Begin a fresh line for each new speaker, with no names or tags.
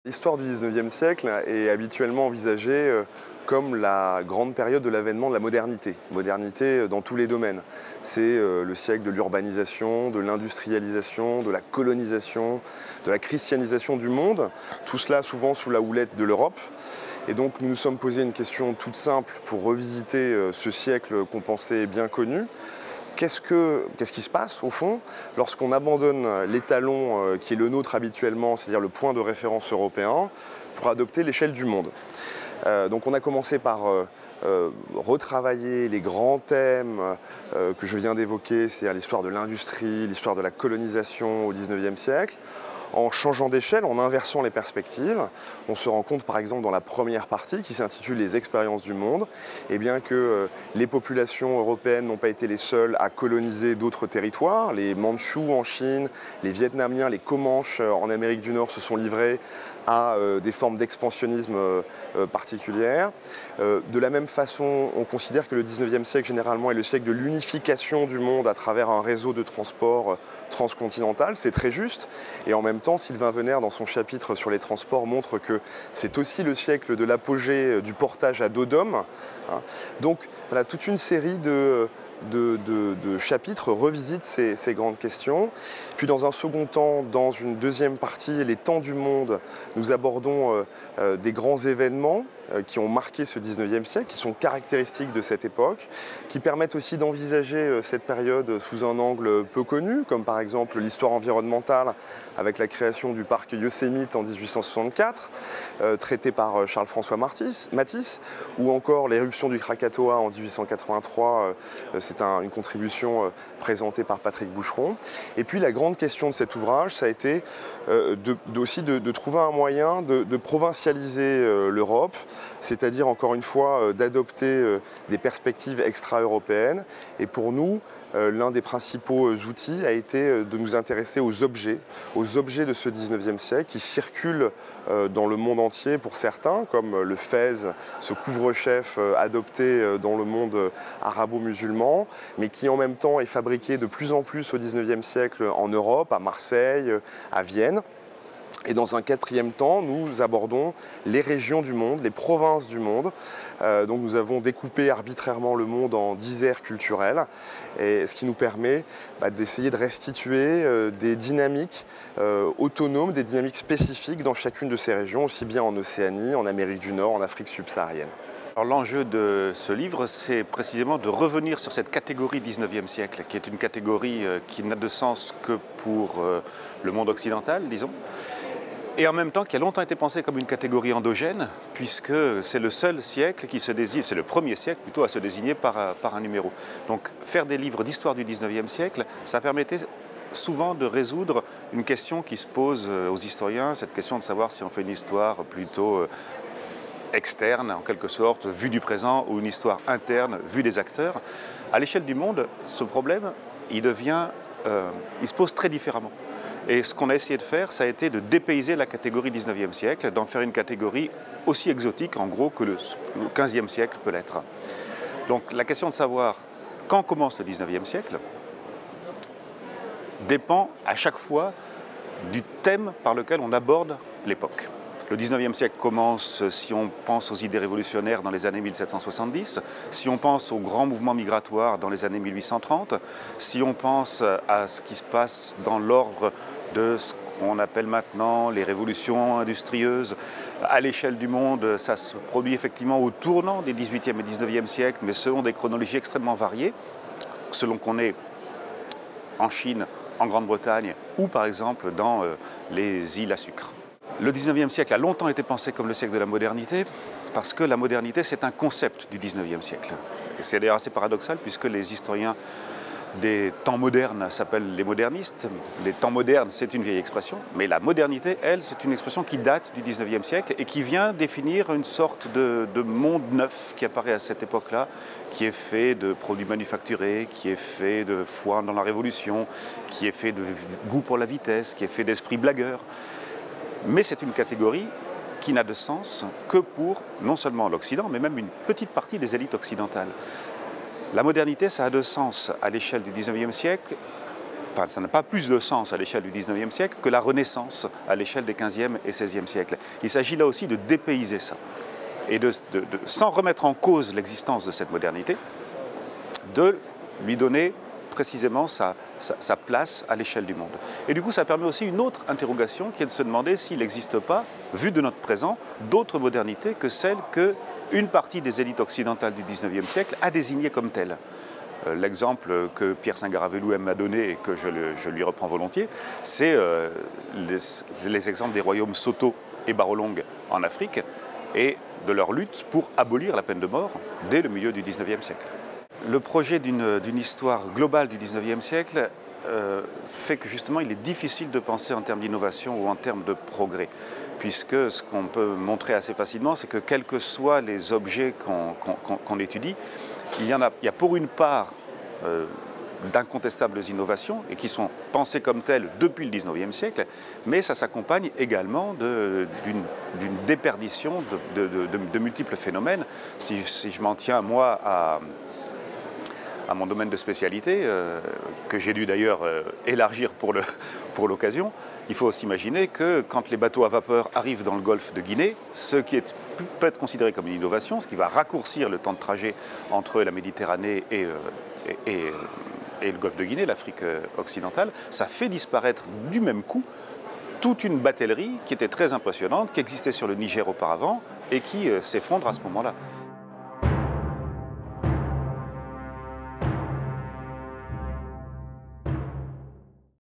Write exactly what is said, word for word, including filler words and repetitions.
L'histoire du dix-neuvième siècle est habituellement envisagée comme la grande période de l'avènement de la modernité. Modernité dans tous les domaines. C'est le siècle de l'urbanisation, de l'industrialisation, de la colonisation, de la christianisation du monde. Tout cela souvent sous la houlette de l'Europe. Et donc nous nous sommes posé une question toute simple pour revisiter ce siècle qu'on pensait bien connu. Qu'est-ce que, qu'est-ce qui se passe au fond lorsqu'on abandonne l'étalon qui est le nôtre habituellement, c'est-à-dire le point de référence européen, pour adopter l'échelle du monde. Euh, donc on a commencé par euh, euh, retravailler les grands thèmes euh, que je viens d'évoquer, c'est-à-dire l'histoire de l'industrie, l'histoire de la colonisation au dix-neuvième siècle. En changeant d'échelle, en inversant les perspectives, on se rend compte par exemple dans la première partie qui s'intitule « Les expériences du monde », eh bien que euh, les populations européennes n'ont pas été les seules à coloniser d'autres territoires. Les Mandchous en Chine, les Vietnamiens, les Comanches en Amérique du Nord se sont livrés à euh, des formes d'expansionnisme euh, euh, particulières. Euh, de la même façon, on considère que le dix-neuvième siècle généralement est le siècle de l'unification du monde à travers un réseau de transport euh, transcontinental. C'est très juste. Et en même temps, Sylvain Venère, dans son chapitre sur les transports, montre que c'est aussi le siècle de l'apogée du portage à dos d'homme. Hein. Donc, voilà, toute une série de... De, de, de chapitres revisitent ces, ces grandes questions. Puis dans un second temps, dans une deuxième partie, les temps du monde, nous abordons euh, euh, des grands événements euh, qui ont marqué ce dix-neuvième siècle, qui sont caractéristiques de cette époque, qui permettent aussi d'envisager euh, cette période sous un angle peu connu, comme par exemple l'histoire environnementale avec la création du parc Yosemite en dix-huit cent soixante-quatre, euh, traité par Charles-François Matisse, ou encore l'éruption du Krakatoa en dix-huit cent quatre-vingt-trois, euh, c'est un, une contribution euh, présentée par Patrick Boucheron. Et puis la grande question de cet ouvrage, ça a été euh, de, de, aussi de, de trouver un moyen de, de provincialiser euh, l'Europe, c'est-à-dire encore une fois euh, d'adopter euh, des perspectives extra-européennes. Et pour nous, Euh, l'un des principaux euh, outils a été euh, de nous intéresser aux objets, aux objets de ce dix-neuvième siècle qui circulent euh, dans le monde entier pour certains, comme euh, le fez, ce couvre-chef euh, adopté euh, dans le monde euh, arabo-musulman, mais qui en même temps est fabriqué de plus en plus au dix-neuvième siècle en Europe, à Marseille, euh, à Vienne. Et dans un quatrième temps, nous abordons les régions du monde, les provinces du monde. Euh, donc nous avons découpé arbitrairement le monde en dix aires culturelles, et ce qui nous permet bah, d'essayer de restituer euh, des dynamiques euh, autonomes, des dynamiques spécifiques dans chacune de ces régions, aussi bien en Océanie, en Amérique du Nord, en Afrique subsaharienne.
L'enjeu de ce livre, c'est précisément de revenir sur cette catégorie dix-neuvième siècle, qui est une catégorie euh, qui n'a de sens que pour euh, le monde occidental, disons, et en même temps qui a longtemps été pensée comme une catégorie endogène, puisque c'est le seul siècle qui se désigne, c'est le premier siècle plutôt à se désigner par, par un numéro. Donc faire des livres d'histoire du dix-neuvième siècle, ça permettait souvent de résoudre une question qui se pose aux historiens, cette question de savoir si on fait une histoire plutôt externe, en quelque sorte, vue du présent, ou une histoire interne, vue des acteurs. À l'échelle du monde, ce problème, il devient, euh, il se pose très différemment. Et ce qu'on a essayé de faire, ça a été de dépayser la catégorie dix-neuvième siècle, d'en faire une catégorie aussi exotique, en gros, que le quinzième siècle peut l'être. Donc la question de savoir quand commence le dix-neuvième siècle dépend à chaque fois du thème par lequel on aborde l'époque. Le dix-neuvième siècle commence si on pense aux idées révolutionnaires dans les années mille sept cent soixante-dix, si on pense aux grands mouvements migratoires dans les années mille huit cent trente, si on pense à ce qui se passe dans l'ordre de ce qu'on appelle maintenant les révolutions industrieuses. À l'échelle du monde, ça se produit effectivement au tournant des dix-huitième et dix-neuvième siècles, mais selon des chronologies extrêmement variées, selon qu'on est en Chine, en Grande-Bretagne ou par exemple dans euh, les îles à sucre. Le dix-neuvième siècle a longtemps été pensé comme le siècle de la modernité, parce que la modernité, c'est un concept du dix-neuvième siècle. C'est d'ailleurs assez paradoxal, puisque les historiens des temps modernes s'appellent les modernistes. Les temps modernes, c'est une vieille expression, mais la modernité, elle, c'est une expression qui date du dix-neuvième siècle et qui vient définir une sorte de, de monde neuf qui apparaît à cette époque-là, qui est fait de produits manufacturés, qui est fait de foi dans la Révolution, qui est fait de goût pour la vitesse, qui est fait d'esprit blagueur. Mais c'est une catégorie qui n'a de sens que pour non seulement l'Occident, mais même une petite partie des élites occidentales. La modernité, ça a de sens à l'échelle du dix-neuvième siècle enfin, ça n'a pas plus de sens à l'échelle du dix-neuvième siècle que la Renaissance à l'échelle des quinzième et seizième siècles. Il s'agit là aussi de dépayser ça et de, de, de, sans remettre en cause l'existence de cette modernité, de lui donner précisément sa, sa, sa place à l'échelle du monde. Et du coup, ça permet aussi une autre interrogation qui est de se demander s'il n'existe pas, vu de notre présent, d'autres modernités que celles qu'une partie des élites occidentales du dix-neuvième siècle a désignées comme telles. Euh, L'exemple que Pierre Singaravelou aime à donner et que je, le, je lui reprends volontiers, c'est euh, les, les exemples des royaumes Soto et Barolong en Afrique et de leur lutte pour abolir la peine de mort dès le milieu du dix-neuvième siècle. Le projet d'une d'une histoire globale du dix-neuvième siècle euh, fait que justement il est difficile de penser en termes d'innovation ou en termes de progrès, puisque ce qu'on peut montrer assez facilement, c'est que quels que soient les objets qu'on qu'on, qu'on étudie, il y en a, il y a pour une part euh, d'incontestables innovations et qui sont pensées comme telles depuis le dix-neuvième siècle, mais ça s'accompagne également d'une d'une déperdition de, de, de, de, de multiples phénomènes. Si, si je m'en tiens, moi, à à mon domaine de spécialité, euh, que j'ai dû d'ailleurs euh, élargir pour le, pour l'occasion, il faut s'imaginer que quand les bateaux à vapeur arrivent dans le golfe de Guinée, ce qui est, peut être considéré comme une innovation, ce qui va raccourcir le temps de trajet entre la Méditerranée et, euh, et, et, et le golfe de Guinée, l'Afrique occidentale, ça fait disparaître du même coup toute une batellerie qui était très impressionnante, qui existait sur le Niger auparavant et qui euh, s'effondre à ce moment-là.